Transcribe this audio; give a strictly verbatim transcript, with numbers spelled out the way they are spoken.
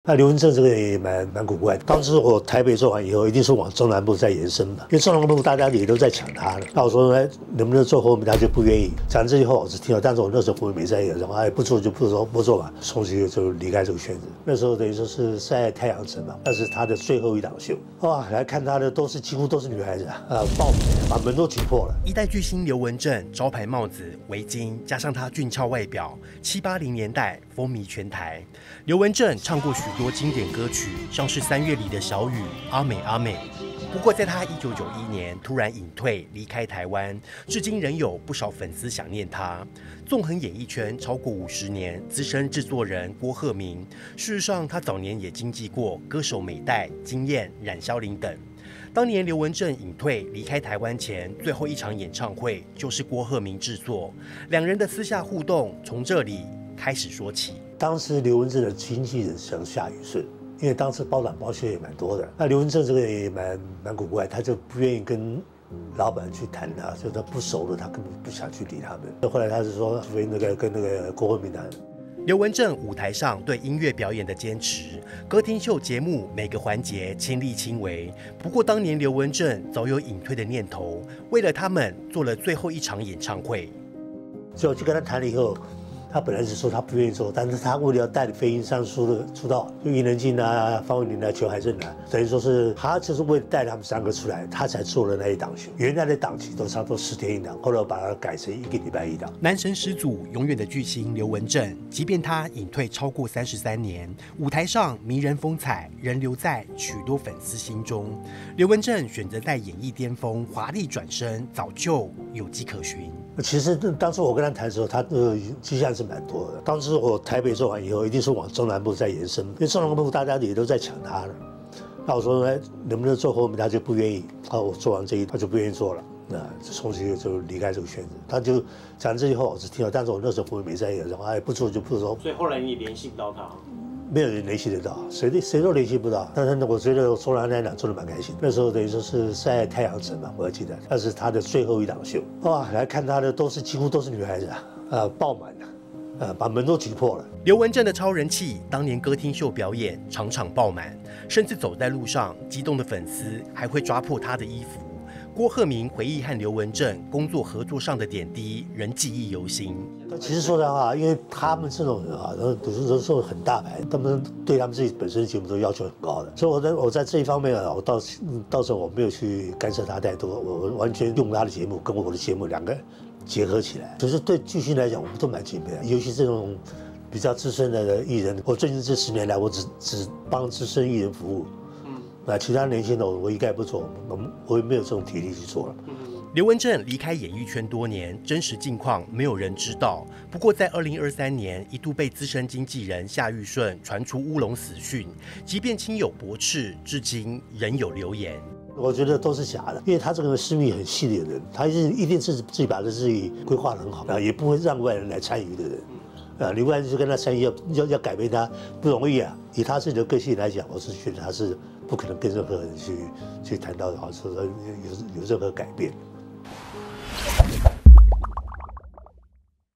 那刘文正这个人也蛮蛮古怪的。当时我台北做完以后，一定是往中南部再延伸嘛，因为中南部大家也都在抢他了。那我说，哎，能不能做后面，他就不愿意。讲这句话我是听到，但是我那时候我没在意，然后哎不做就不做不做嘛，从此就离开这个圈子。那时候等于说是在太阳城嘛，那是他的最后一档秀。哇，来看他的都是几乎都是女孩子啊，啊，爆把门都挤破了。 一代巨星刘文正，招牌帽子、围巾，加上他俊俏外表，七八零年代风靡全台。刘文正唱过许多经典歌曲，像是三月里的小雨、阿美阿美。不过，在他一九九一年突然隐退离开台湾，至今仍有不少粉丝想念他。纵横演艺圈超过五十年，资深制作人郭鹤鸣，事实上他早年也经纪过歌手美代、金燕、冉萧琳等。当年刘文正隐退离开台湾前，最后一场演唱会就是郭鹤鸣制作，两人的私下互动从这里开始说起。 当时刘文正的经纪人像夏雨顺，因为当时包产包缺也蛮多的。那刘文正这个人也蛮蛮古怪，他就不愿意跟老板去谈他，就他不熟的，他根本不想去理他们。后来他是说，除非那个跟那个郭鹤鸣谈。 刘文正舞台上对音乐表演的坚持，歌厅秀节目每个环节亲力亲为。不过当年刘文正早有隐退的念头，为了他们做了最后一场演唱会。 所以我去跟他谈了以后，他本来是说他不愿意做，但是他为了要带领飞鹰上出的出道，就伊能静啊、方伟琳啊、裘海正啊，等于说是他就是为了带他们三个出来，他才做了那一档秀。原来的档期都差不多十天一档，后来我把它改成一个礼拜一档。 男神始祖，永远的巨星刘文正，即便他隐退超过三十三年，舞台上迷人风采仍留在许多粉丝心中。刘文正选择在演艺巅峰华丽转身，早就有迹可循。 其实当时我跟他谈的时候，他的迹象是蛮多的。当时我台北做完以后，一定是往中南部再延伸，因为中南部大家也都在抢他了。那我说，哎，能不能做后面，他就不愿意。啊，我做完这一，他就不愿意做了。那从此就离开这个圈子。他就讲这句话我是听到，但是我那时候我没在意，然后哎不做就不做。 所以后来你联系不到他。 没有人联系得到，谁谁都联系不到。但是我觉得做完那一档做得蛮开心。那时候等于说是在太阳城嘛，我还记得，那是他的最后一档秀。哇，来看他的都是几乎都是女孩子啊，啊，爆满了。呃，把门都挤破了。 刘文正的超人气，当年歌厅秀表演场场爆满，甚至走在路上，激动的粉丝还会抓破他的衣服。郭鹤鸣回忆和刘文正工作合作上的点滴，仍记忆犹新。 其实说实话，因为他们这种人啊，然后都是都是很大牌，他们对他们自己本身的节目都要求很高的，所以我在我在这一方面啊，我到到时候我没有去干涉他太多，我完全用他的节目跟我的节目两个结合起来。就是对巨星来讲，我们都蛮敬佩的，尤其这种比较资深的艺人。我最近这十年来，我只只帮资深艺人服务。那其他年轻的我一概不做，我我也没有这种体力去做了。 刘文正离开演艺圈多年，真实近况没有人知道。不过在二零二三年，一度被资深经纪人夏玉顺传出乌龙死讯，即便亲友驳斥，至今仍有流言。 我觉得都是假的，因为他这个私密很细腻的人，他是一定是自己把自己规划得很好啊，也不会让外人来参与的人。啊，你外人去跟他参与，要要要改变他不容易啊。以他自己的个性来讲，我是觉得他是不可能跟任何人去去谈到，好说有有任何改变。